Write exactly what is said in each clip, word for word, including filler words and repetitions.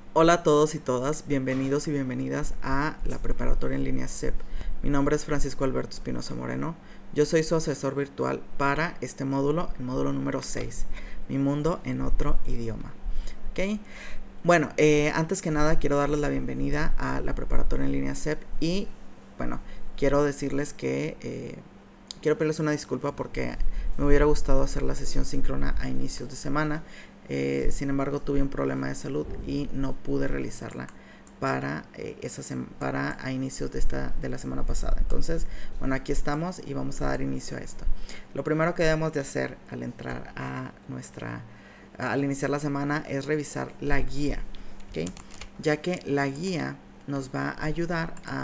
Hola a todos y todas, bienvenidos y bienvenidas a la preparatoria en línea C E P. Mi nombre es Francisco Alberto Espinosa Moreno, yo soy su asesor virtual para este módulo, el módulo número seis, Mi mundo en otro idioma. ¿Okay? Bueno, eh, antes que nada quiero darles la bienvenida a la preparatoria en línea C E P y bueno, quiero decirles que eh, quiero pedirles una disculpa porque me hubiera gustado hacer la sesión síncrona a inicios de semana. Eh, sin embargo, tuve un problema de salud y no pude realizarla para, eh, esa para a inicios de, esta, de la semana pasada. Entonces, bueno, aquí estamos y vamos a dar inicio a esto. Lo primero que debemos de hacer al entrar a nuestra, al iniciar la semana es revisar la guía, ¿okay? Ya que la guía nos va a ayudar a,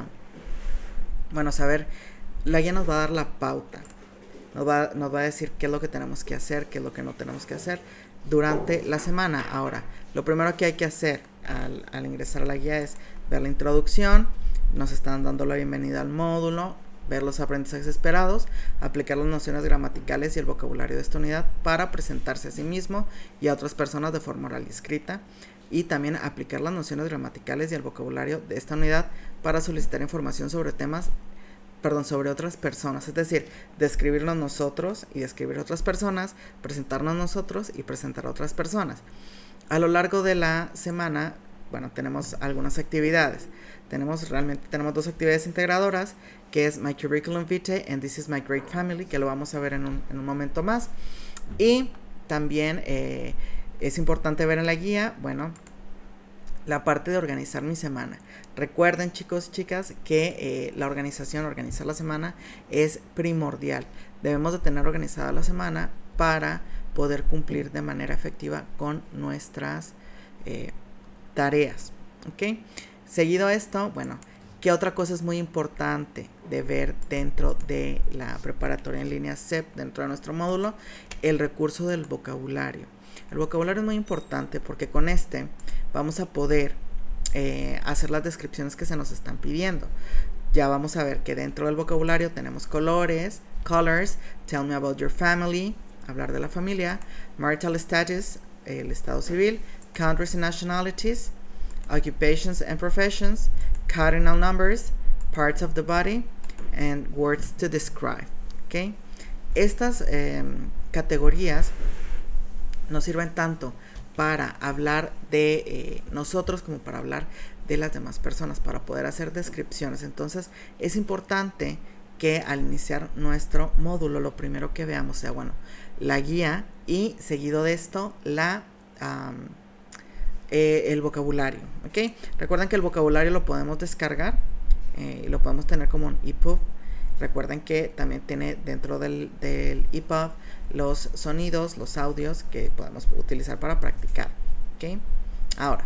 bueno, saber, la guía nos va a dar la pauta, nos va, nos va a decir qué es lo que tenemos que hacer, qué es lo que no tenemos que hacer durante la semana. Ahora, lo primero que hay que hacer al, al ingresar a la guía es ver la introducción, nos están dando la bienvenida al módulo, ver los aprendizajes esperados, aplicar las nociones gramaticales y el vocabulario de esta unidad para presentarse a sí mismo y a otras personas de forma oral y escrita, y también aplicar las nociones gramaticales y el vocabulario de esta unidad para solicitar información sobre temas perdón, sobre otras personas, es decir, describirnos nosotros y describir a otras personas, presentarnos nosotros y presentar a otras personas. A lo largo de la semana, bueno, tenemos algunas actividades. Tenemos realmente tenemos dos actividades integradoras, que es My Curriculum Vitae and This is My Great Family, que lo vamos a ver en un, en un momento más. Y también eh, es importante ver en la guía, bueno, la parte de organizar mi semana. Recuerden, chicos y chicas, que eh, la organización, organizar la semana es primordial. Debemos de tener organizada la semana para poder cumplir de manera efectiva con nuestras eh, tareas. ¿Ok? Seguido esto, bueno, ¿qué otra cosa es muy importante de ver dentro de la preparatoria en línea C E P, dentro de nuestro módulo? El recurso del vocabulario. El vocabulario es muy importante porque con este vamos a poder eh, hacer las descripciones que se nos están pidiendo. Ya vamos a ver que dentro del vocabulario tenemos colores, colors, tell me about your family, hablar de la familia, marital status, el estado civil, countries and nationalities, occupations and professions, cardinal numbers, parts of the body, and words to describe. ¿Okay? Estas eh, categorías nos sirven tanto para hablar de eh, nosotros como para hablar de las demás personas, para poder hacer descripciones. Entonces es importante que al iniciar nuestro módulo lo primero que veamos sea, bueno, la guía y seguido de esto la um, eh, el vocabulario. ¿Okay? Recuerden que el vocabulario lo podemos descargar eh, y lo podemos tener como un E P U B. Recuerden que también tiene dentro del, del E P U B los sonidos, los audios que podemos utilizar para practicar. ¿Okay? Ahora,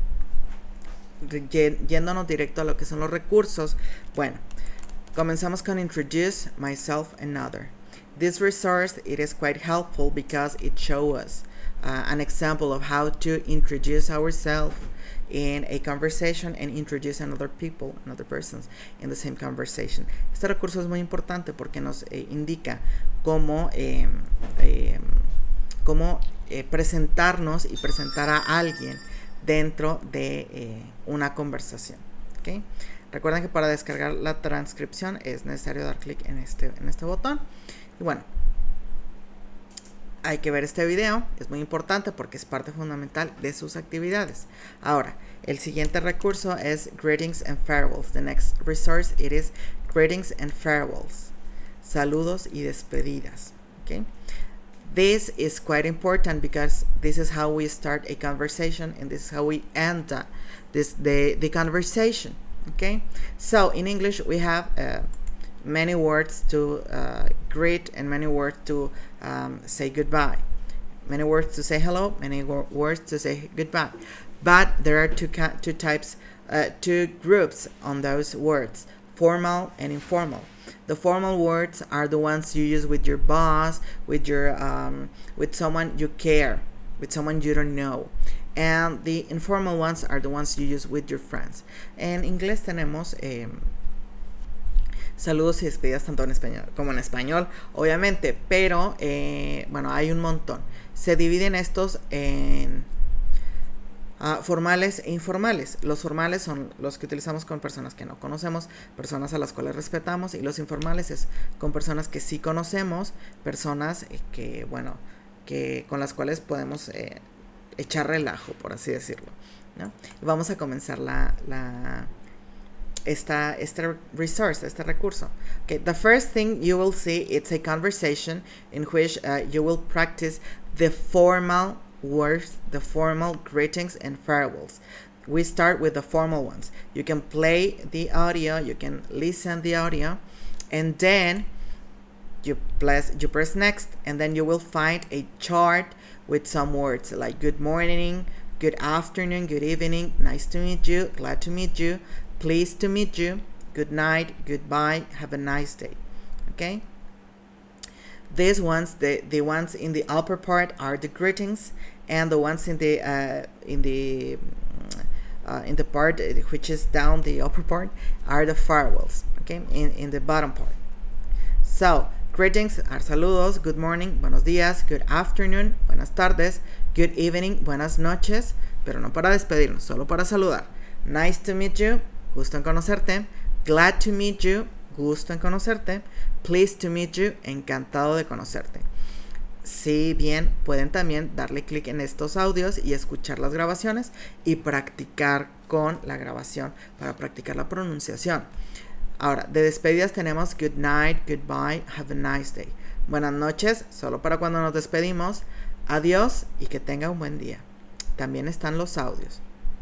yéndonos directo a lo que son los recursos, bueno, comenzamos con Introduce Myself and Other. This resource, it is quite helpful because it shows us uh, an example of how to introduce ourselves in a conversation and introduce another people, another persons in the same conversation. Este recurso es muy importante porque nos eh, indica cómo, eh, eh, cómo eh, presentarnos y presentar a alguien dentro de eh, una conversación. ¿Okay? Recuerden que para descargar la transcripción es necesario dar clic en este, en este botón. Y bueno, hay que ver este video, es muy importante porque es parte fundamental de sus actividades. Ahora, el siguiente recurso es Greetings and Farewells. The next resource it is Greetings and Farewells. Saludos y despedidas. Okay? This is quite important because this is how we start a conversation and this is how we end uh, this the, the conversation. Okay? So, in English we have uh, many words to uh, greet and many words to um, say goodbye. Many words to say hello, many words to say goodbye. But there are two, two types, uh, two groups on those words, formal and informal. The formal words are the ones you use with your boss, with your, um, with someone you care, with someone you don't know. And the informal ones are the ones you use with your friends. En inglés tenemos eh, saludos y despedidas tanto en español como en español, obviamente, pero eh, bueno, hay un montón. Se dividen estos en Uh, formales e informales. Los formales son los que utilizamos con personas que no conocemos, personas a las cuales respetamos, y los informales es con personas que sí conocemos, personas eh, que, bueno, que con las cuales podemos eh, echar relajo, por así decirlo, ¿no? Y vamos a comenzar la, la esta, este resource, este recurso. Okay, the first thing you will see, it's a conversation in which uh, you will practice the formal words, the formal greetings and farewells. We start with the formal ones. You can play the audio, you can listen the audio, and then you press, you press next, and then you will find a chart with some words like good morning, good afternoon, good evening, nice to meet you, glad to meet you, pleased to meet you, good night, goodbye, have a nice day. Okay? These ones, the, the ones in the upper part are the greetings, and the ones in the uh, in the uh, in the part which is down the upper part are the farewells. Okay, in, in the bottom part. So greetings are saludos, good morning, buenos días, good afternoon, buenas tardes, good evening, buenas noches, pero no para despedirnos, solo para saludar. Nice to meet you, gusto en conocerte. Glad to meet you, gusto en conocerte. Pleased to meet you, encantado de conocerte. Si bien pueden también darle clic en estos audios y escuchar las grabaciones y practicar con la grabación para practicar la pronunciación. Ahora, de despedidas tenemos good night, goodbye, have a nice day. Buenas noches, solo para cuando nos despedimos. Adiós y que tenga un buen día. También están los audios.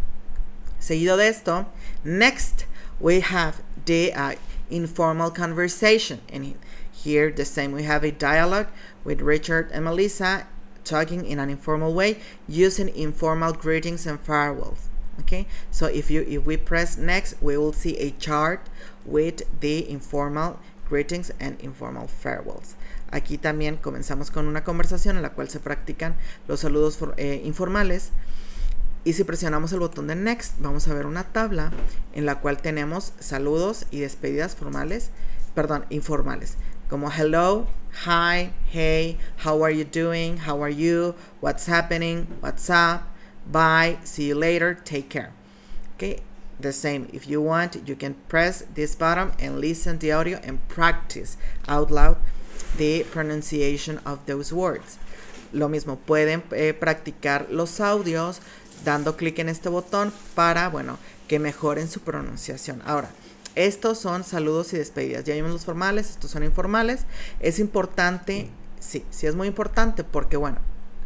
Seguido de esto, next we have the uh, informal conversation, and here the same, we have a dialogue with Richard and Melissa talking in an informal way using informal greetings and farewells. Okay, so if you if we press next, we will see a chart with the informal greetings and informal farewells. Aquí también comenzamos con una conversación en la cual se practican los saludos for, eh, informales. Y si presionamos el botón de Next, vamos a ver una tabla en la cual tenemos saludos y despedidas formales, perdón, informales, como hello, hi, hey, how are you doing, how are you, what's happening, what's up, bye, see you later, take care. Okay, the same. If you want, you can press this button and listen to the audio and practice out loud the pronunciation of those words. Lo mismo, pueden eh, practicar los audios dando clic en este botón para, bueno, que mejoren su pronunciación. Ahora, estos son saludos y despedidas. Ya vimos los formales, estos son informales. Es importante, sí, sí es muy importante porque, bueno,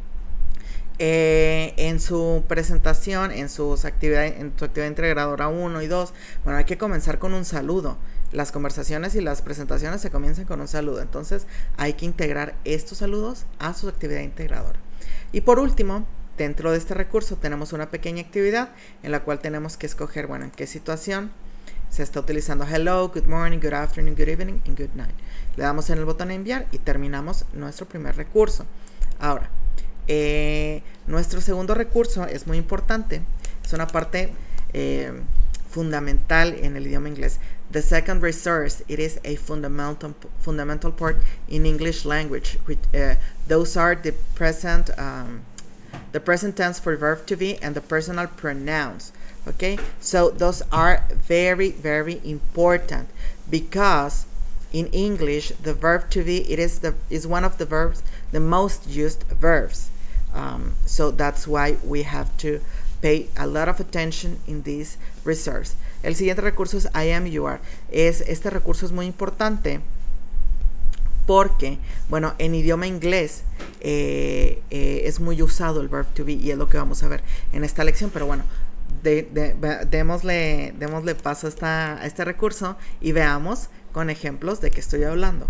eh, en su presentación, en sus actividades, en su actividad integradora uno y dos, bueno, hay que comenzar con un saludo. Las conversaciones y las presentaciones se comienzan con un saludo. Entonces, hay que integrar estos saludos a su actividad integradora. Y por último, dentro de este recurso tenemos una pequeña actividad en la cual tenemos que escoger, bueno, en qué situación se está utilizando hello, good morning, good afternoon, good evening and good night. Le damos en el botón enviar y terminamos nuestro primer recurso. Ahora, eh, nuestro segundo recurso es muy importante. Es una parte eh, fundamental en el idioma inglés. The second resource, it is a fundamental fundamental part in English language. Which, uh, those are the present um, the present tense for verb to be and the personal pronouns. Okay, so those are very very important because in English the verb to be it is the is one of the verbs the most used verbs. Um, so that's why we have to pay a lot of attention in this resource. El siguiente recurso es I am, you are. Es, este recurso es muy importante porque, bueno, en idioma inglés eh, eh, es muy usado el verb to be y es lo que vamos a ver en esta lección. Pero bueno, de, de, de, démosle, démosle paso a, esta, a este recurso y veamos con ejemplos de qué estoy hablando.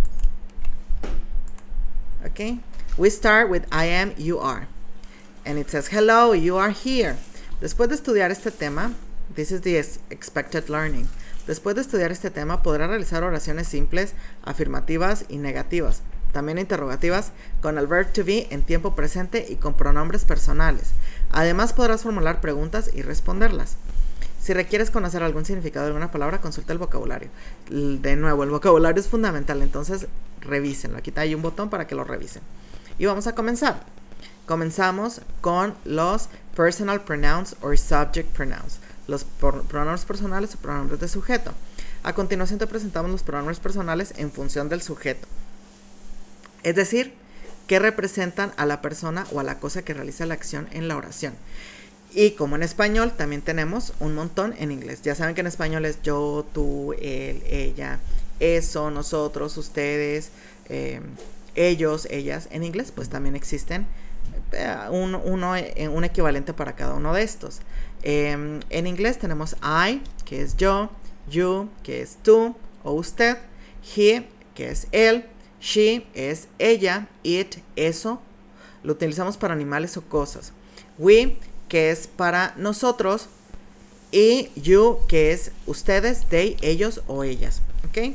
Ok, we start with I am, you are. And it says, hello, you are here. Después de estudiar este tema, this is the expected learning. Después de estudiar este tema, podrás realizar oraciones simples, afirmativas y negativas, también interrogativas, con el verb to be en tiempo presente y con pronombres personales. Además, podrás formular preguntas y responderlas. Si requieres conocer algún significado de alguna palabra, consulta el vocabulario. De nuevo, el vocabulario es fundamental, entonces revísenlo. Aquí hay un botón para que lo revisen. Y vamos a comenzar. comenzamos con los personal pronouns or subject pronouns, los pronombres personales o pronombres de sujeto. A continuación te presentamos los pronombres personales en función del sujeto, es decir, que representan a la persona o a la cosa que realiza la acción en la oración. Y como en español también tenemos un montón en inglés. Ya saben que en español es yo, tú, él, ella, eso, nosotros, ustedes, eh, ellos, ellas. En inglés pues también existen eh, un, uno, eh, un equivalente para cada uno de estos. Eh, en inglés tenemos I, que es yo, you, que es tú o usted, he, que es él, she, es ella, it, eso. Lo utilizamos para animales o cosas. We, que es para nosotros, y you, que es ustedes, they, ellos o ellas, ¿ok?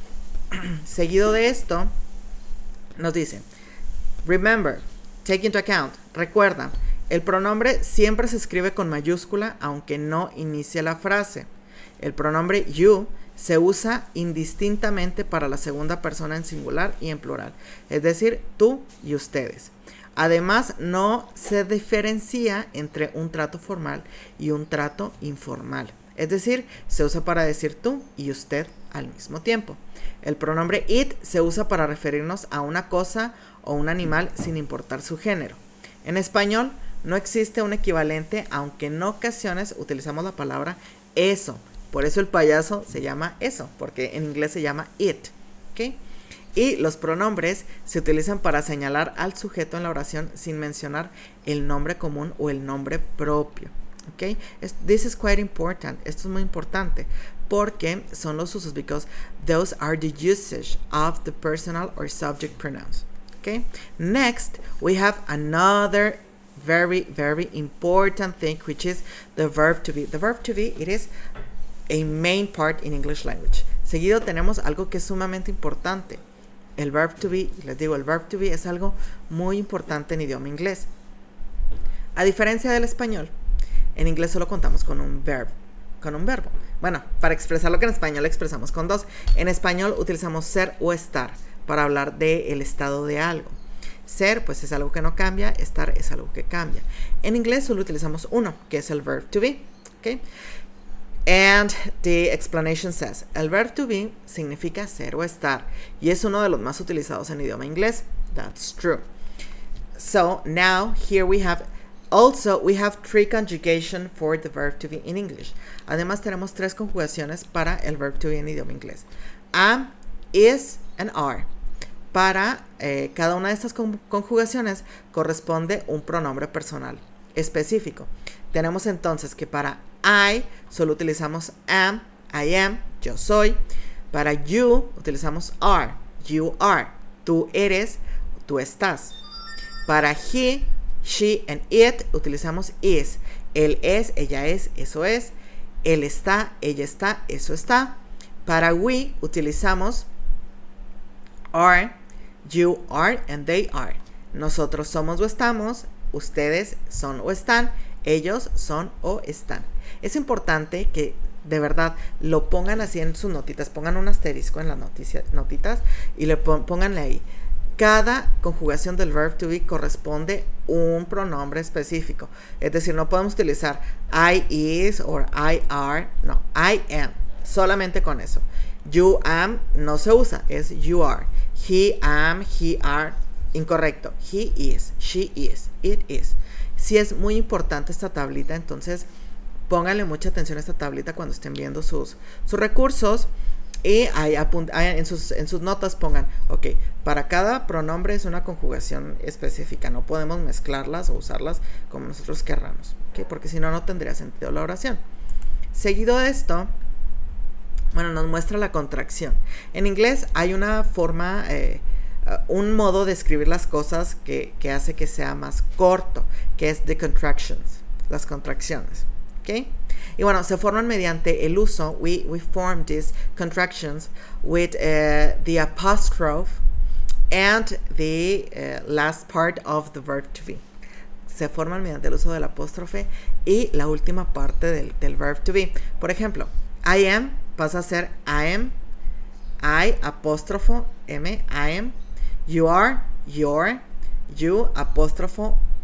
Seguido de esto, nos dice, remember, take into account, recuerda, el pronombre siempre se escribe con mayúscula, aunque no inicie la frase. El pronombre you se usa indistintamente para la segunda persona en singular y en plural, es decir, tú y ustedes. Además, no se diferencia entre un trato formal y un trato informal. Es decir, se usa para decir tú y usted al mismo tiempo. El pronombre it se usa para referirnos a una cosa o un animal sin importar su género. En español, no existe un equivalente, aunque en ocasiones utilizamos la palabra eso. Por eso el payaso se llama eso, porque en inglés se llama it. ¿Ok? Y los pronombres se utilizan para señalar al sujeto en la oración sin mencionar el nombre común o el nombre propio. ¿Ok? This is quite important. Esto es muy importante porque son los usos, because those are the usage of the personal or subject pronouns. ¿Ok? Next, we have another very, very important thing, which is the verb to be. The verb to be, it is a main part in English language. Seguido tenemos algo que es sumamente importante. El verb to be, les digo, el verb to be es algo muy importante en idioma inglés. A diferencia del español, en inglés solo contamos con un verb, con un verbo. Bueno, para expresar lo que en español expresamos con dos. En español utilizamos ser o estar para hablar del estado de algo. Ser, pues es algo que no cambia, estar es algo que cambia. En inglés solo utilizamos uno, que es el verb to be. ¿Okay? And the explanation says, el verb to be significa ser o estar, y es uno de los más utilizados en idioma inglés. That's true. So now here we have, also we have three conjugation for the verb to be in English. Además tenemos tres conjugaciones para el verb to be en idioma inglés. Am, is, and are. Para eh, cada una de estas conjugaciones corresponde un pronombre personal específico. Tenemos entonces que para I solo utilizamos am, I am, yo soy. Para you utilizamos are, you are, tú eres, tú estás. Para he, she, and it utilizamos is, él es, ella es, eso es. Él está, ella está, eso está. Para we utilizamos are, you are, and they are. Nosotros somos o estamos, ustedes son o están, ellos son o están. Es importante que de verdad lo pongan así en sus notitas, pongan un asterisco en las noticia, notitas y le pon, pónganle ahí. Cada conjugación del verb to be corresponde un pronombre específico. Es decir, no podemos utilizar I is o I are, no, I am, solamente con eso. You am no se usa, es you are. He am, he are, incorrecto. He is, she is, it is. Si es muy importante esta tablita, entonces pónganle mucha atención a esta tablita cuando estén viendo sus, sus recursos y ahí ahí en, sus, en sus notas pongan, ok, para cada pronombre es una conjugación específica, no podemos mezclarlas o usarlas como nosotros querramos, ¿okay? Porque si no, no tendría sentido la oración. Seguido de esto, bueno, nos muestra la contracción. En inglés hay una forma... Eh, Uh, un modo de escribir las cosas que, que hace que sea más corto, que es the contractions, las contracciones, ¿ok? Y bueno, se forman mediante el uso, we, we form these contractions with uh, the apostrophe and the uh, last part of the verb to be. Se forman mediante el uso del apóstrofe y la última parte del, del verb to be. Por ejemplo, I am pasa a ser I am, I apóstrofo M, I am. You are, your, you, apóstrofo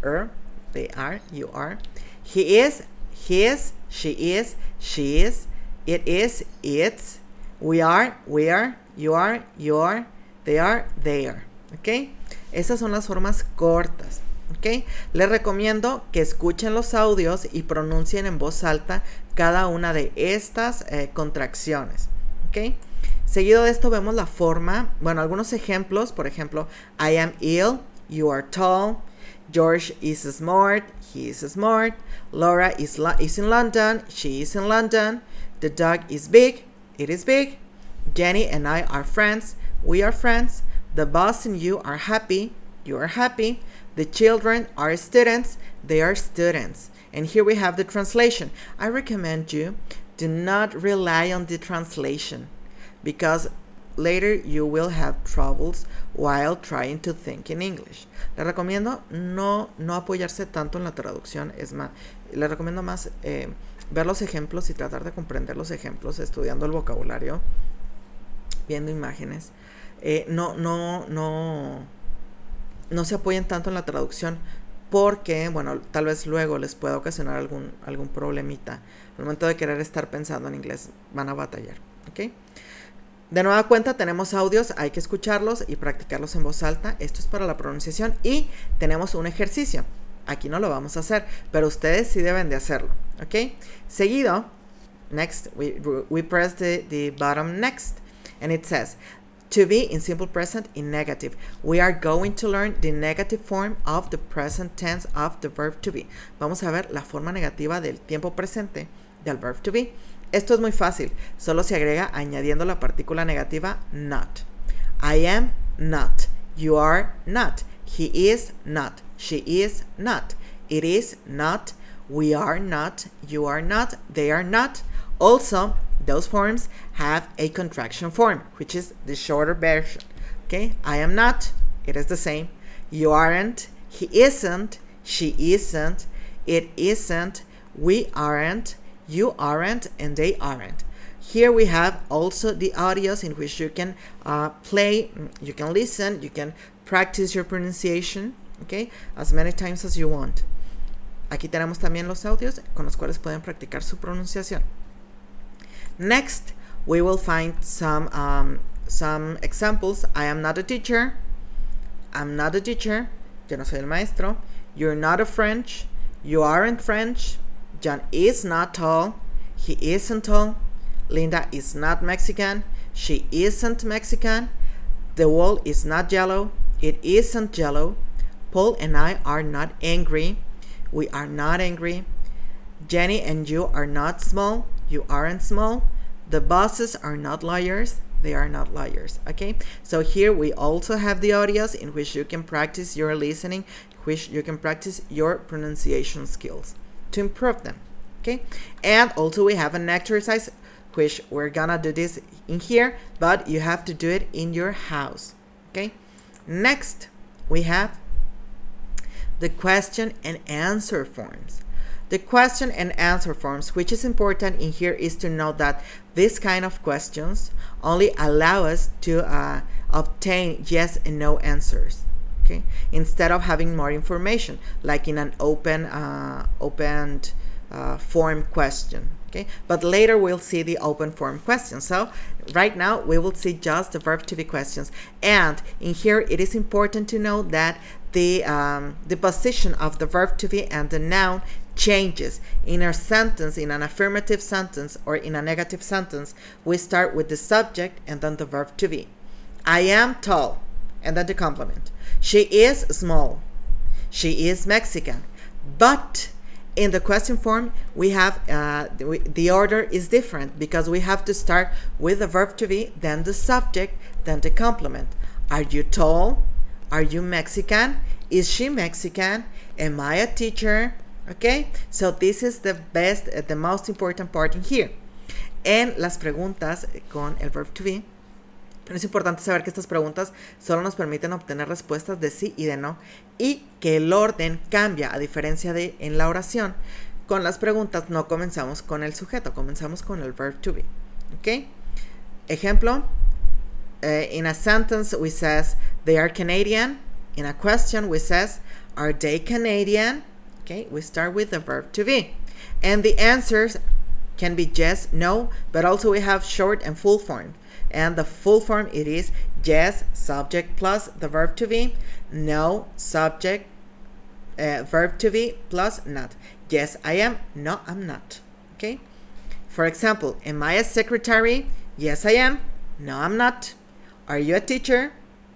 er, they are, you are. He is, his, she is, she is, it is, it's, we are, we are, you are, you are, they are, they are. ¿Ok? Esas son las formas cortas. ¿Ok? Les recomiendo que escuchen los audios y pronuncien en voz alta cada una de estas eh, contracciones. ¿Ok? Seguido de esto vemos la forma, bueno, algunos ejemplos. Por ejemplo, I am ill, you are tall, George is smart, he is smart, Laura is, is in London, she is in London, the dog is big, it is big, Jenny and I are friends, we are friends, the boss and you are happy, you are happy, the children are students, they are students. And here we have the translation. I recommend you do not rely on the translation, because later you will have troubles while trying to think in English. Les recomiendo no, no apoyarse tanto en la traducción. Es más, les recomiendo más eh, ver los ejemplos y tratar de comprender los ejemplos, estudiando el vocabulario, viendo imágenes. Eh, no, no, no, no se apoyen tanto en la traducción, porque, bueno, tal vez luego les pueda ocasionar algún, algún problemita. Al momento de querer estar pensando en inglés, van a batallar. ¿Ok? De nueva cuenta, tenemos audios, hay que escucharlos y practicarlos en voz alta. Esto es para la pronunciación y tenemos un ejercicio. Aquí no lo vamos a hacer, pero ustedes sí deben de hacerlo. ¿Ok? Seguido, next, we, we press the, the button next, and it says, to be in simple present in negative. We are going to learn the negative form of the present tense of the verb to be. Vamos a ver la forma negativa del tiempo presente del verb to be. Esto es muy fácil, solo se agrega añadiendo la partícula negativa not. I am not, you are not, he is not, she is not, it is not, we are not, you are not, they are not. Also, those forms have a contraction form, which is the shorter version. Okay, I am not, it is the same. You aren't, he isn't, she isn't, it isn't, we aren't, you aren't, and they aren't. Here we have also the audios in which you can uh, play, you can listen, you can practice your pronunciation, okay, as many times as you want. Aquí tenemos también los audios con los cuales pueden practicar su pronunciación. Next, we will find some um, some examples. I am not a teacher. I'm not a teacher. Yo no soy el maestro. You're not a French. You aren't French. John is not tall. He isn't tall. Linda is not Mexican. She isn't Mexican. The wall is not yellow. It isn't yellow. Paul and I are not angry. We are not angry. Jenny and you are not small. You aren't small. The bosses are not liars. They are not liars. Okay, so here we also have the audios in which you can practice your listening, which you can practice your pronunciation skills to improve them. Okay, and also we have an exercise which we're gonna do this in here, but you have to do it in your house. Okay, next we have the question and answer forms. The question and answer forms, which is important in here, is to know that this kind of questions only allow us to uh, obtain yes and no answers, okay, instead of having more information, like in an open, uh, open uh, form question, okay. But later we'll see the open form questions. So right now we will see just the verb to be questions, and in here it is important to know that the um, the position of the verb to be and the noun changes. In a sentence, in an affirmative sentence or in a negative sentence, we start with the subject and then the verb to be. I am tall, and then the complement. She is small. She is Mexican. But in the question form, we have uh, the, the order is different, because we have to start with the verb to be, then the subject, then the complement. Are you tall? Are you Mexican? Is she Mexican? Am I a teacher? Okay, so this is the best, uh, the most important part in here. En las preguntas con el verb to be, pero es importante saber que estas preguntas solo nos permiten obtener respuestas de sí y de no, y que el orden cambia, a diferencia de en la oración. Con las preguntas no comenzamos con el sujeto, comenzamos con el verb to be. Okay, ejemplo, uh, in a sentence we says they are Canadian. In a question we says Are they Canadian? Okay, we start with the verb to be. And the answers can be yes, no, but also we have short and full form. And the full form, it is yes, subject plus the verb to be, no, subject, uh, verb to be plus not. Yes, I am, no, I'm not. Okay? For example, am I a secretary? Yes, I am. No, I'm not. Are you a teacher?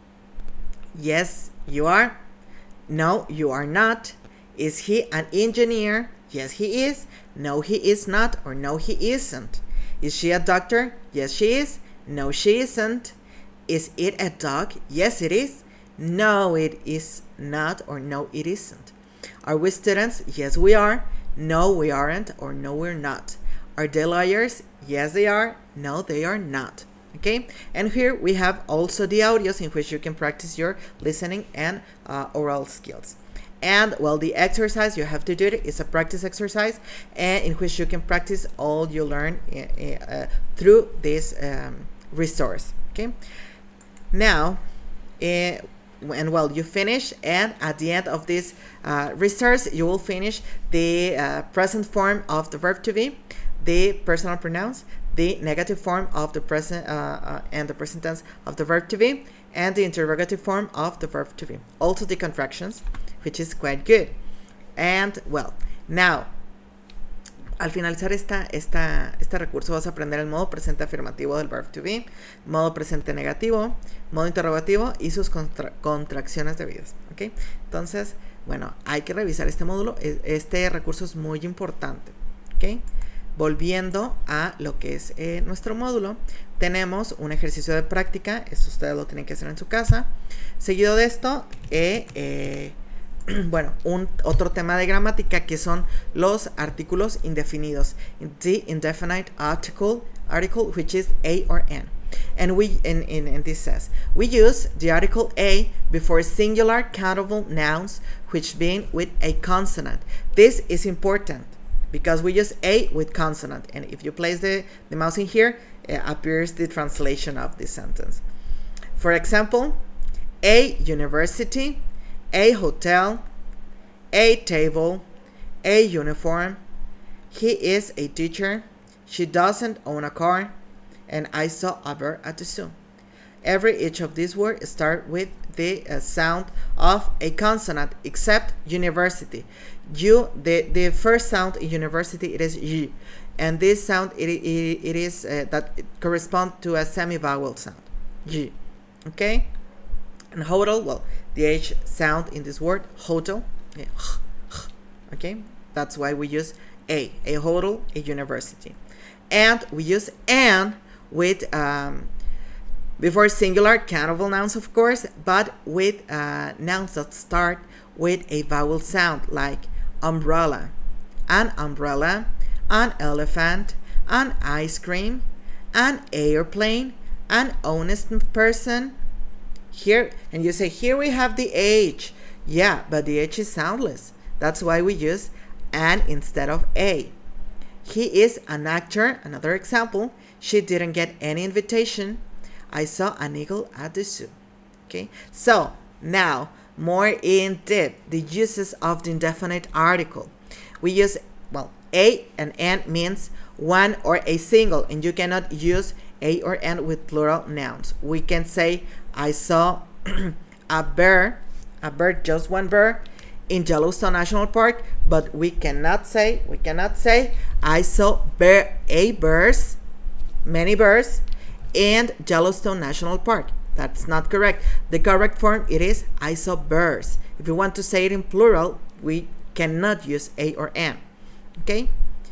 Yes, you are. No, you are not. Is he an engineer? Yes, he is. No, he is not, or no, he isn't. Is she a doctor? Yes, she is. No, she isn't. Is it a dog? Yes, it is. No, it is not, or no, it isn't. Are we students? Yes, we are. No, we aren't, or no, we're not. Are they lawyers? Yes, they are. No, they are not. Okay, and here we have also the audios in which you can practice your listening and uh, oral skills. And well, the exercise you have to do it is a practice exercise, and in which you can practice all you learn uh, uh, through this um, resource. Okay, now uh, and well, you finish, and at the end of this uh, resource you will finish the uh, present form of the verb to be, the personal pronouns, the negative form of the present uh, uh, and the present tense of the verb to be, and the interrogative form of the verb to be. Also the contractions, which is quite good. And well, now, al finalizar esta, esta, este recurso vas a aprender el modo presente afirmativo del verb to be, modo presente negativo, modo interrogativo y sus contra contracciones debidas. ¿Okay? Entonces, bueno, hay que revisar este módulo. Este recurso es muy importante. ¿Okay? Volviendo a lo que es eh, nuestro módulo, tenemos un ejercicio de práctica. Esto ustedes lo tienen que hacer en su casa. Seguido de esto, eh, eh, bueno, un otro tema de gramática que son los artículos indefinidos. The indefinite article, article which is a or an. And we, in, in, in this says, we use the article a before singular countable nouns which begin with a consonant. This is important, because we use a with consonant, and if you place the, the mouse in here, uh, appears the translation of this sentence. For example, a university, a hotel, a table, a uniform, he is a teacher, she doesn't own a car, and I saw a bear at the zoo. Every each of these words start with the uh, sound of a consonant, except university. You, the, the first sound in university, it is y, and this sound, it, it, it is uh, that it corresponds to a semi-vowel sound, y. Okay? And hotel, well, the H sound in this word, hotel, yeah, okay? That's why we use a, a hotel, a university. And we use an with, um, before singular countable nouns, of course, but with uh, nouns that start with a vowel sound, like umbrella, an umbrella, an elephant, an ice cream, an airplane, an honest person. Here, and you say, here we have the H. Yeah, but the H is soundless. That's why we use an instead of a. He is an actor. Another example. She didn't get any invitation. I saw an eagle at the zoo. Okay, so now more in depth, the uses of the indefinite article. We use, well, a and an means one or a single, and you cannot use a or an with plural nouns. We can say, I saw a bear, a bear, just one bear, in Yellowstone National Park, but we cannot say, we cannot say, I saw bear, a bears, many bears, in Yellowstone National Park. That's not correct. The correct form, it is, I saw bears. If you want to say it in plural, we cannot use a or an. Okay?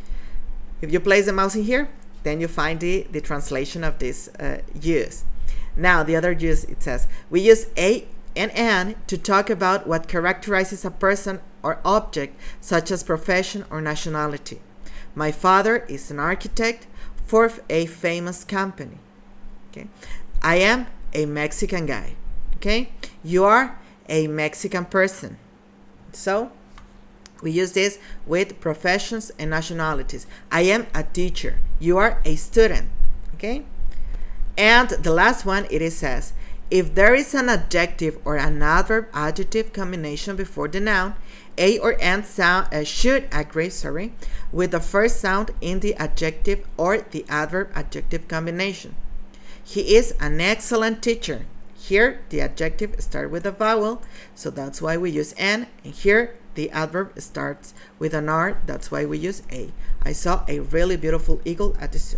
If you place the mouse in here, then you find the, the translation of this uh, use. Now, the other use, it says, we use a and an to talk about what characterizes a person or object, such as profession or nationality. My father is an architect for a famous company. Okay? I am a Mexican guy. Okay? You are a Mexican person. So, we use this with professions and nationalities. I am a teacher. You are a student. Okay? And the last one, it is says, if there is an adjective or an adverb-adjective combination before the noun, a or n sound uh, should agree, sorry, with the first sound in the adjective or the adverb-adjective combination. He is an excellent teacher. Here, the adjective starts with a vowel, so that's why we use an, and here, the adverb starts with an R, that's why we use a. I saw a really beautiful eagle at the zoo.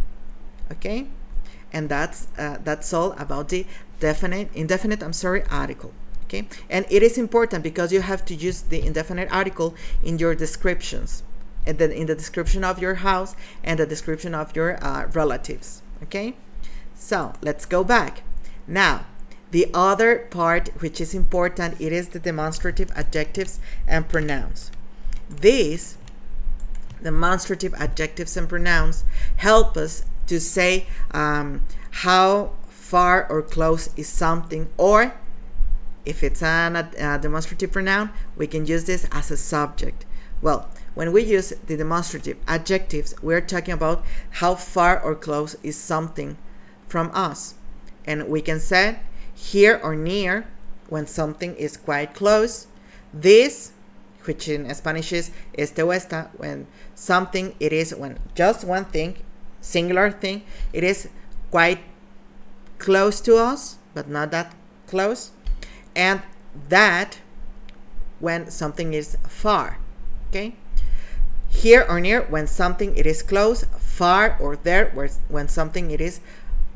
Okay? And that's uh, that's all about the definite, indefinite, I'm sorry, article. Okay? And it is important because you have to use the indefinite article in your descriptions, and then in the description of your house and the description of your uh, relatives. Okay? So let's go back. Now, the other part which is important, it is the demonstrative adjectives and pronouns. These demonstrative adjectives and pronouns help us to say um, how far or close is something, or if it's an, a demonstrative pronoun, we can use this as a subject. Well, when we use the demonstrative adjectives, we're talking about how far or close is something from us. And we can say here or near when something is quite close. This, which in Spanish is este o esta, when something, it is when just one thing, singular thing, it is quite close to us, but not that close. And that, when something is far. Okay? Here or near, when something it is close. Far or there, where, when something it is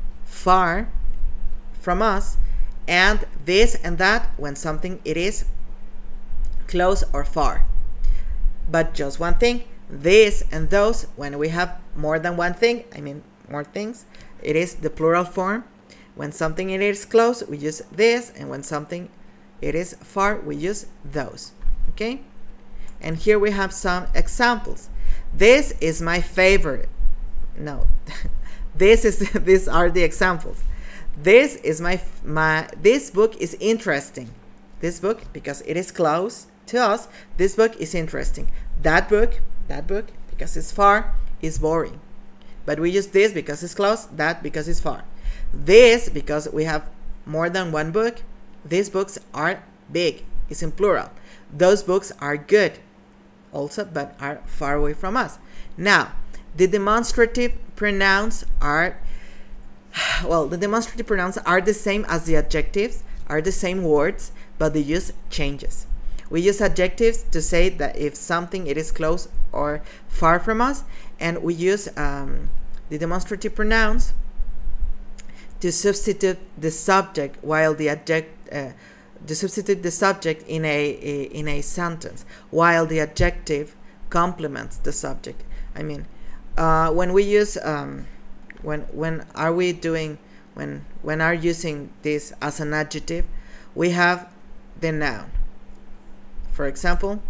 far from us. And this and that, when something it is close or far. But just one thing. This and those, when we have more than one thing, I mean more things, it is the plural form. When something it is close, we use this, and when something it is far, we use those. Okay? And here we have some examples. This is my favorite. No, this is these are the examples. This is my my this book is interesting. This book, because it is close to us, this book is interesting. That book, that book, because it's far, is boring. But we use this because it's close, that because it's far. This, because we have more than one book. These books are big, it's in plural. Those books are good also, but are far away from us. Now, the demonstrative pronouns are, well, the demonstrative pronouns are the same as the adjectives, are the same words, but the use changes. We use adjectives to say that if something it is close or far from us, and we use um, the demonstrative pronouns to substitute the subject while the adject uh, to substitute the subject in a, a in a sentence, while the adjective complements the subject. I mean, uh, when we use um, when when are we doing when when are using this as an adjective, we have the noun. For example,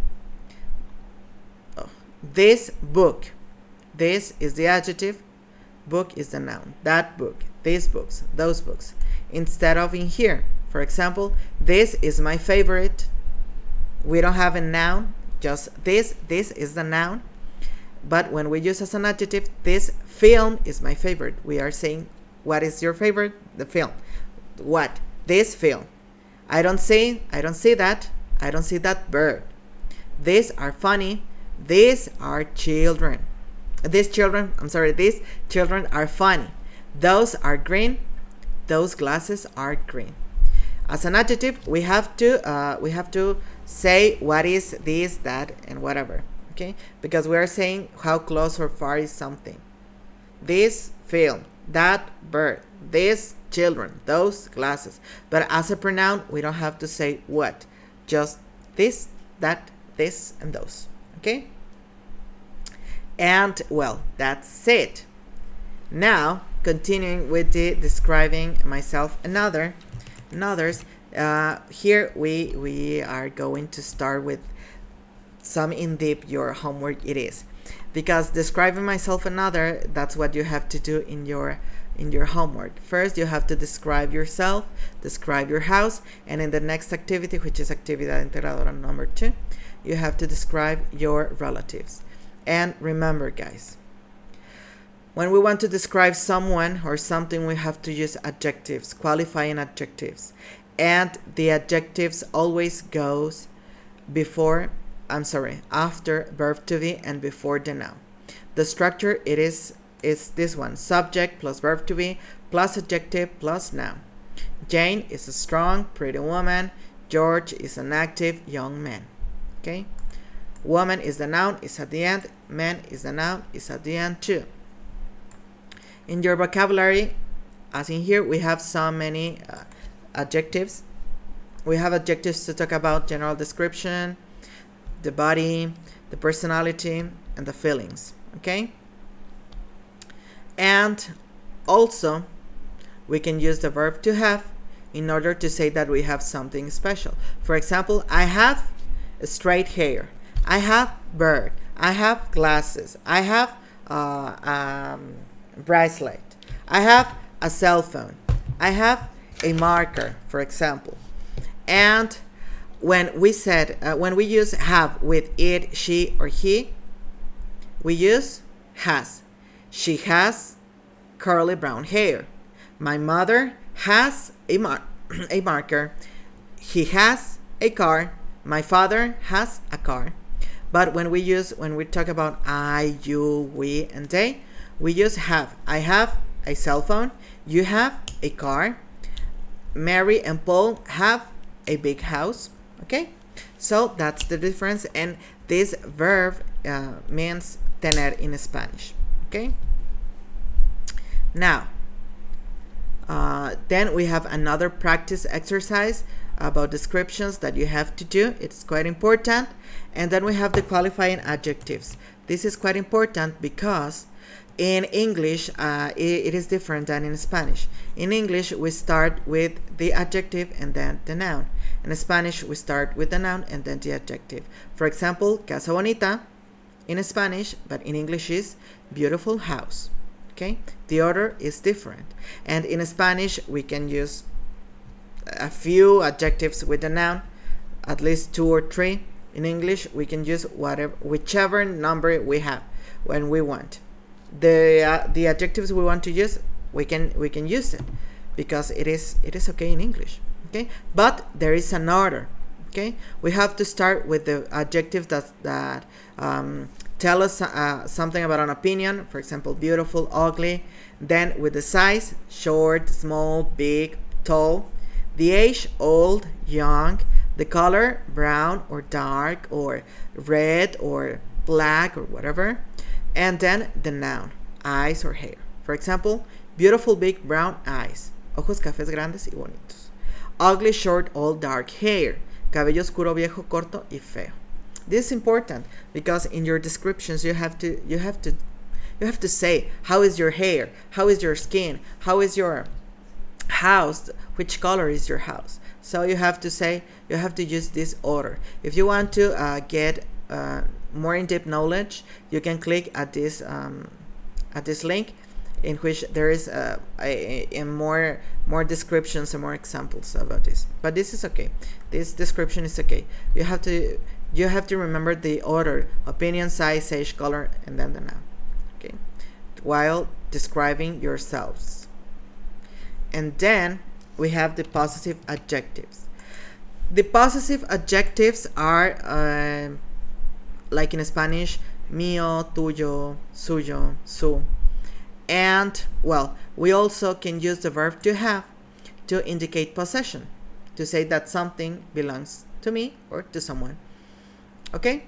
oh, this book. This is the adjective. Book is the noun. That book. These books. Those books. Instead of in here. For example, this is my favorite. We don't have a noun. Just this. This is the noun. But when we use as an adjective, this film is my favorite. We are saying, what is your favorite? The film. What? This film. I don't see. I don't see that. I don't see that bird. These are funny. These are children. These children, I'm sorry, these children are funny. Those are green. Those glasses are green. As an adjective, we have to uh, we have to say what is this, that, and whatever. Okay, because we are saying how close or far is something. This film, that bird, these children, those glasses. But as a pronoun, we don't have to say what. Just this, that, this, and those. Okay? And, well, that's it. Now, continuing with the describing myself and other, and others, uh, here we, we are going to start with some in-depth your homework it is. Because describing myself and other, that's what you have to do in your in your homework. First, you have to describe yourself, describe your house, and in the next activity, which is actividad integradora number two, you have to describe your relatives. And remember, guys, When we want to describe someone or something, we have to use adjectives, qualifying adjectives. And the adjectives always goes before, I'm sorry, after verb to be and before the noun. The structure, it is, is this one, subject plus verb to be plus adjective plus noun. Jane is a strong, pretty woman. George is an active young man. Okay? Woman is the noun, is at the end. Man is the noun, is at the end too. In your vocabulary, as in here, we have so many uh, adjectives. We have adjectives to talk about general description, the body, the personality, and the feelings. Okay? And also, we can use the verb to have in order to say that we have something special. For example, I have straight hair. I have bird. I have glasses. I have uh, um, bracelet. I have a cell phone. I have a marker, for example. And when we said, uh, when we use have with it, she, or he, we use has. She has curly brown hair. My mother has a, mar a marker. He has a car. My father has a car. But when we use, when we talk about I, you, we, and they, we use have. I have a cell phone. You have a car. Mary and Paul have a big house. Okay? So that's the difference. And this verb uh, means tener in Spanish. Okay? Now, uh, then we have another practice exercise about descriptions that you have to do. It's quite important. And then we have the qualifying adjectives. This is quite important because in English, uh, it, it is different than in Spanish. In English, we start with the adjective and then the noun. In Spanish, we start with the noun and then the adjective. For example, casa bonita in Spanish, but in English is beautiful house. Okay? The order is different. And in Spanish, we can use a few adjectives with the noun, at least two or three. In English, we can use whatever, whichever number we have when we want. The uh, the adjectives we want to use, we can we can use it because it is it is okay in English. Okay, but there is an order. Okay, we have to start with the adjectives that that um, tell us uh, something about an opinion. For example, beautiful, ugly. Then with the size, short, small, big, tall. The age, old, young. The color, brown or dark or red or black or whatever. And then the noun, eyes or hair. For example, beautiful big brown eyes. Ojos cafés grandes y bonitos. Ugly short old dark hair. Cabello oscuro viejo corto y feo. This is important because in your descriptions you have to you have to you have to say how is your hair, how is your skin, how is your house, which color is your house. So you have to say, you have to use this order. If you want to uh, get uh, more in-depth knowledge, you can click at this um, at this link, in which there is uh, a, a more more descriptions and more examples about this. But this is okay. This description is okay. You have to you have to remember the order: opinion, size, age, color, and then the noun. Okay, while describing yourselves. And then we have the possessive adjectives. The possessive adjectives are uh, like in Spanish, mío, tuyo, suyo, su. And, well, we also can use the verb to have to indicate possession, to say that something belongs to me or to someone. Okay?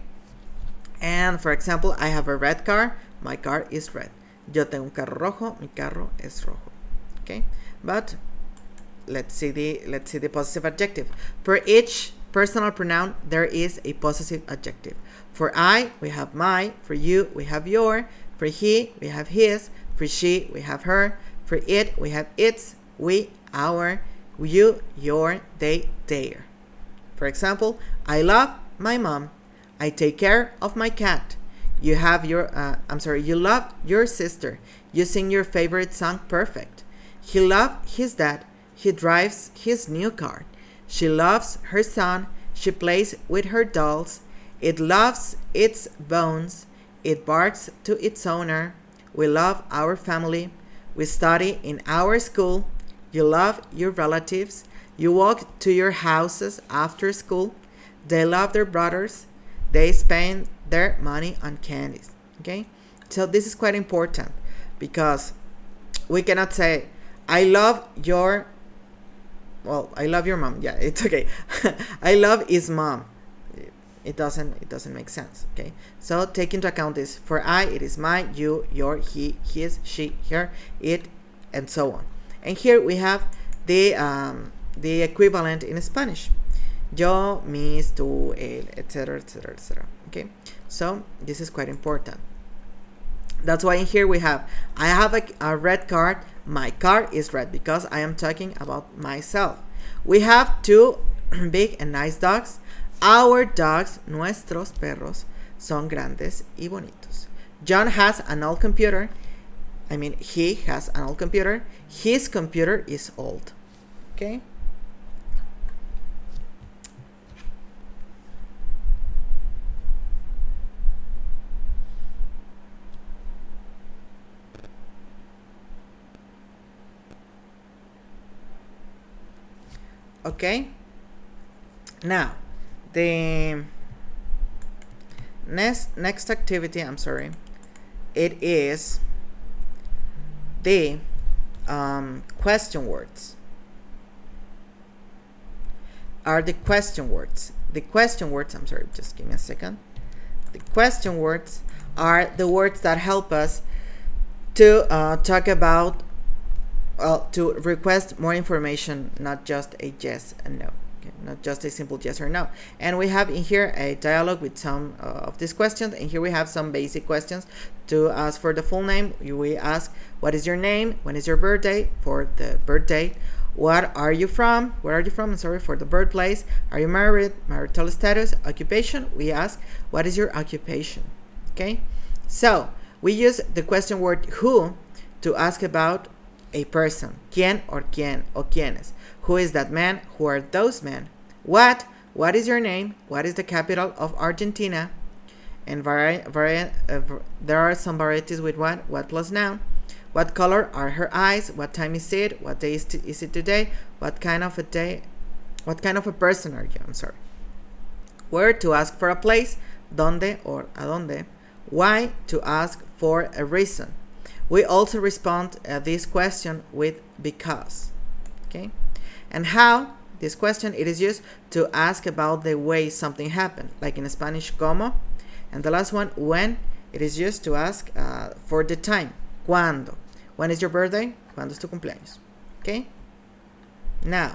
And, for example, I have a red car. My car is red. Yo tengo un carro rojo. Mi carro es rojo. Okay? But let's see the let's see the possessive adjective. For each personal pronoun, there is a possessive adjective. For I, we have my. For you, we have your. For he, we have his. For she, we have her. For it, we have its. We, our. You, your. They, their. For example, I love my mom. I take care of my cat. You have your. Uh, I'm sorry. You love your sister. You sing your favorite song perfect. He loved his dad. He drives his new car. She loves her son. She plays with her dolls. It loves its bones. It barks to its owner. We love our family. We study in our school. You love your relatives. You walk to your houses after school. They love their brothers. They spend their money on candies. Okay? So this is quite important because we cannot say, I love your, well, I love your mom. Yeah, it's okay. I love his mom. It doesn't, it doesn't make sense. Okay? So take into account this. For I, it is my, you, your, he, his, she, her, it, and so on. And here we have the, um, the equivalent in Spanish. Yo, mis, tú, él, et cetera, et cetera, et cetera. Okay? So this is quite important. That's why in here we have, I have a, a red card. My car is red because I am talking about myself. We have two big and nice dogs. Our dogs, nuestros perros, son grandes y bonitos. John has an old computer. I mean, he has an old computer. His computer is old. Okay? Okay? Now, the next next activity, I'm sorry, it is the um, question words. Are the question words. The question words, I'm sorry, just give me a second. The question words are the words that help us to uh, talk about, well, to request more information, not just a yes and no. Okay, not just a simple yes or no. And we have in here a dialogue with some uh, of these questions, and here we have some basic questions. To ask for the full name, we ask, what is your name? When is your birthday? For the birthday. What are you from? Where are you from? I'm sorry, for the birthplace. Are you married? Marital status. Occupation, we ask, what is your occupation? Okay, so we use the question word who to ask about a person. ¿Quién or quién o quiénes? Who is that man? Who are those men? What? What is your name? What is the capital of Argentina? And vari vari uh, there are some varieties with what? What plus noun. What color are her eyes? What time is it? What day is, is it today? What kind of a day? What kind of a person are you? I'm sorry. Where to ask for a place? ¿Dónde or a dónde? Why? To ask for a reason. We also respond uh, this question with because. Okay? And how? This question, it is used to ask about the way something happened, like in Spanish, ¿cómo? And the last one, when? It is used to ask uh, for the time. ¿Cuándo? When is your birthday? ¿Cuándo es tu cumpleaños? Okay? Now,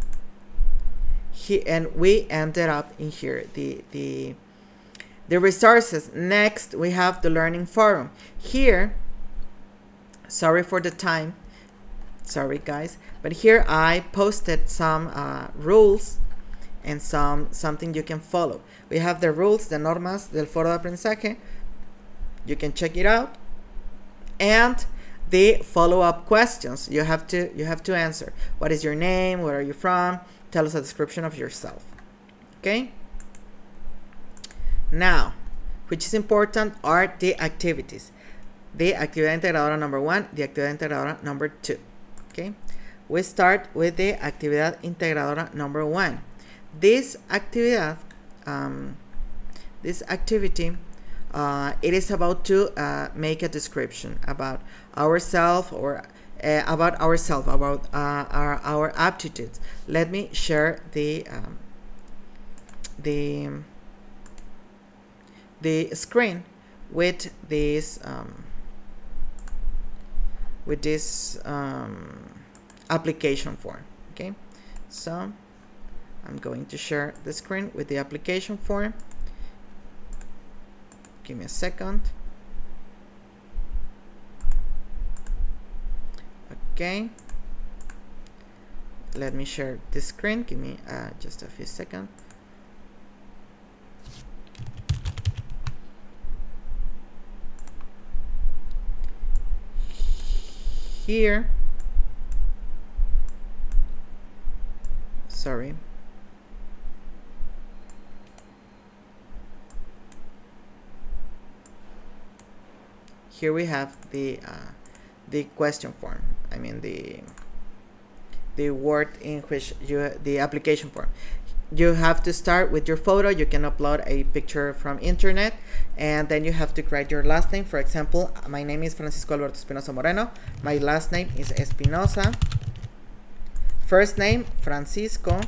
he, and we ended up in here, the, the, the resources. Next, we have the Learning Forum. Here, sorry for the time, sorry guys, but here I posted some uh, rules and some something you can follow. We have the rules, the normas del foro de aprendizaje. You can check it out. And the follow-up questions you have to you have to answer. What is your name? Where are you from? Tell us a description of yourself. Okay? Now, which is important are the activities. The actividad integradora number one, the actividad integradora number two. Okay? We start with the actividad integradora number one. This actividad, um, this activity, uh, it is about to uh, make a description about ourselves or uh, about ourselves, about uh, our our aptitudes. Let me share the um, the the screen with this um, with this um, application form. Okay, so I'm going to share the screen with the application form. Give me a second. Okay, let me share the screen. Give me uh, just a few seconds. Here, sorry. here we have the uh, the question form. I mean the the word in which you the application form. You have to start with your photo. You can upload a picture from internet, and then you have to write your last name. For example, my name is Francisco Alberto Espinosa Moreno. My last name is Espinosa. First name Francisco.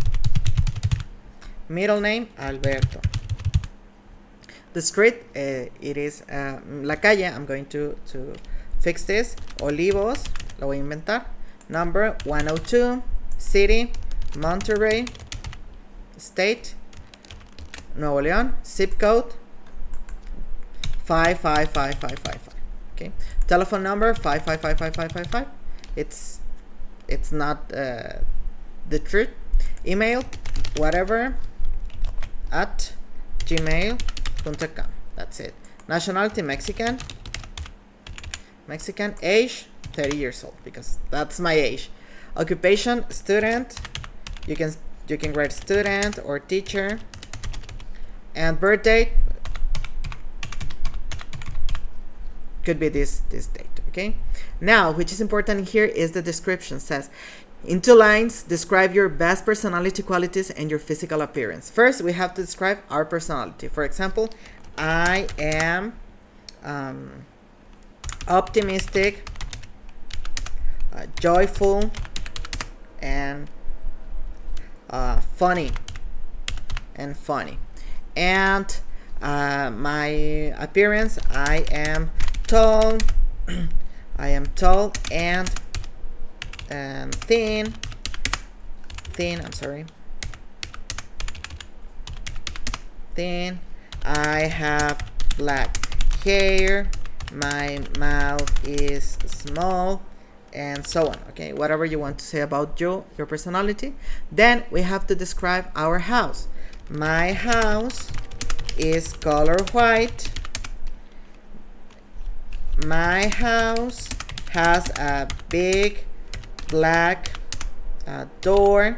Middle name Alberto. The street, uh, it is uh, la calle. I'm going to to fix this. Olivos, lo voy a inventar. Number one oh two. City, Monterrey. State, Nuevo León. Zip code five five five five five five. Okay. Telephone number five five five five five five five. It's it's not uh, the truth. Email, whatever, at gmail dot com. That's it. Nationality, Mexican. Mexican. Age, thirty years old, because that's my age. Occupation, student. You can you can write student or teacher. And birth date could be this this date. Okay. Now, which is important here is the description. Says, in two lines, describe your best personality qualities and your physical appearance. First, we have to describe our personality. For example, I am um, optimistic, uh, joyful, and uh, funny, and funny. And uh, my appearance, I am tall, I am tall and and thin, thin, I'm sorry, thin. I have black hair, my mouth is small, and so on. Okay, whatever you want to say about you, your personality. Then we have to describe our house. My house is color white. My house has a big black uh, door.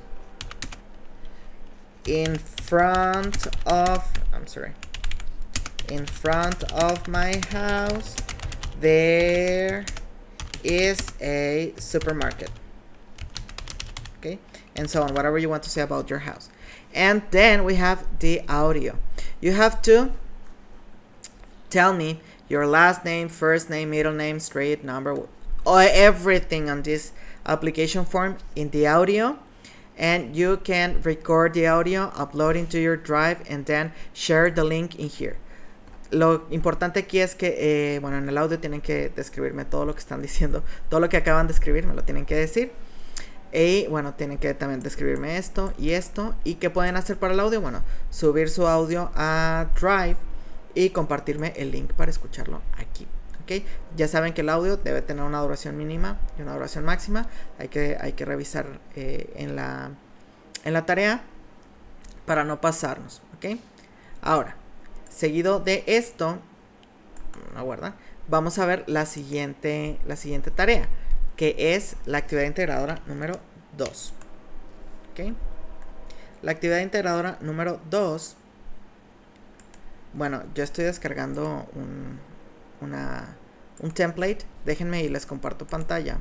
In front of, I'm sorry, in front of my house there is a supermarket. Okay, and so on, whatever you want to say about your house. And then we have the audio. You have to tell me your last name, first name, middle name, street, number, or everything on this application form in the audio. And you can record the audio, upload into your drive, and then share the link in here. Lo importante aquí es que, eh, bueno, en el audio tienen que describirme todo lo que están diciendo, todo lo que acaban de escribir, me lo tienen que decir. Y bueno, tienen que también describirme esto y esto. ¿Y qué pueden hacer para el audio? Bueno, subir su audio a Drive y compartirme el link para escucharlo aquí. ¿Okay? Ya saben que el audio debe tener una duración mínima y una duración máxima. Hay que, hay que revisar eh, en, la, en la tarea para no pasarnos. ¿Okay? Ahora, seguido de esto, aguarda, vamos a ver la siguiente, la siguiente tarea, que es la actividad integradora número dos. ¿Okay? La actividad integradora número dos. Bueno, yo estoy descargando un, una, un template. Déjenme y les comparto pantalla.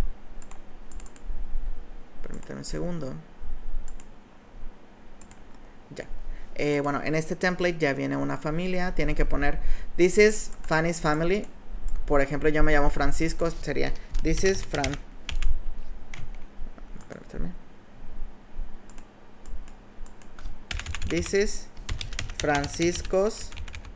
Permítanme un segundo. Ya. Eh, bueno, en este template ya viene una familia. Tienen que poner this is Fanny's family. Por ejemplo, yo me llamo Francisco. Sería this is Fran. Permítanme. This is Francisco's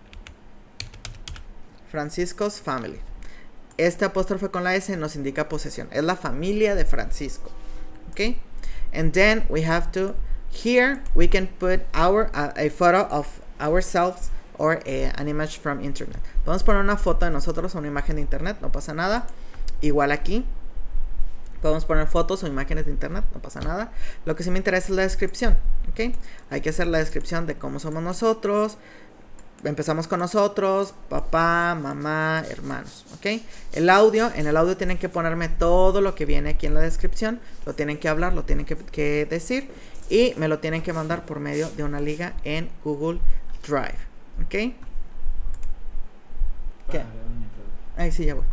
Francisco's family. Este apóstrofe con la S nos indica posesión. Es la familia de Francisco. Okay. And then we have to, here we can put our uh, a photo of ourselves or a, an image from internet. Podemos poner una foto de nosotros o una imagen de internet, no pasa nada. Igual aquí podemos poner fotos o imágenes de internet, no pasa nada. Lo que sí me interesa es la descripción. ¿Okay? Hay que hacer la descripción de cómo somos nosotros. Empezamos con nosotros, papá, mamá, hermanos. ¿Ok? El audio, en el audio tienen que ponerme todo lo que viene aquí en la descripción. Lo tienen que hablar, lo tienen que, que decir. Y me lo tienen que mandar por medio de una liga en Google Drive. ¿Ok? ¿Qué? Ahí sí, ya voy.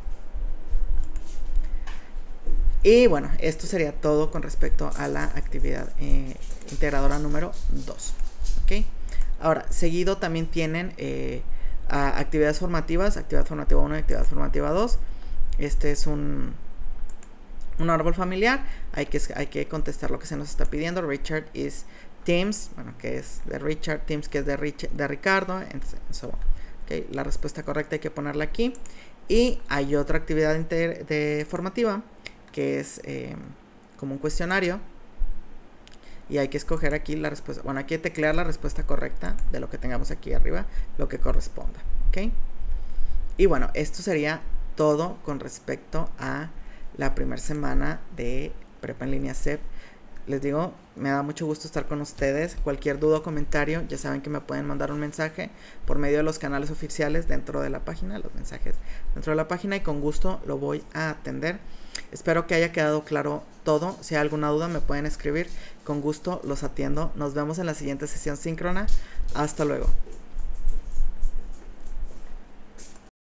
Y bueno, esto sería todo con respecto a la actividad eh, integradora número dos. ¿Ok? Ahora, seguido también tienen eh, actividades formativas, actividad formativa uno y actividad formativa dos. Este es un, un árbol familiar. Hay que, hay que contestar lo que se nos está pidiendo. Richard is Teams, bueno, que es de Richard, Teams, que es de, Rich, de Ricardo, and so on. Okay, la respuesta correcta hay que ponerla aquí. Y hay otra actividad de, de formativa, que es eh, como un cuestionario. Y hay que escoger aquí la respuesta. Bueno, hay que teclear la respuesta correcta de lo que tengamos aquí arriba, lo que corresponda. ¿Ok? Y bueno, esto sería todo con respecto a la primera semana de Prepa en Línea C E P. Les digo, me da mucho gusto estar con ustedes. Cualquier duda o comentario, ya saben que me pueden mandar un mensaje por medio de los canales oficiales dentro de la página, los mensajes dentro de la página, y con gusto lo voy a atender. Espero que haya quedado claro todo. Si hay alguna duda me pueden escribir, con gusto los atiendo. Nos vemos en la siguiente sesión síncrona. Hasta luego.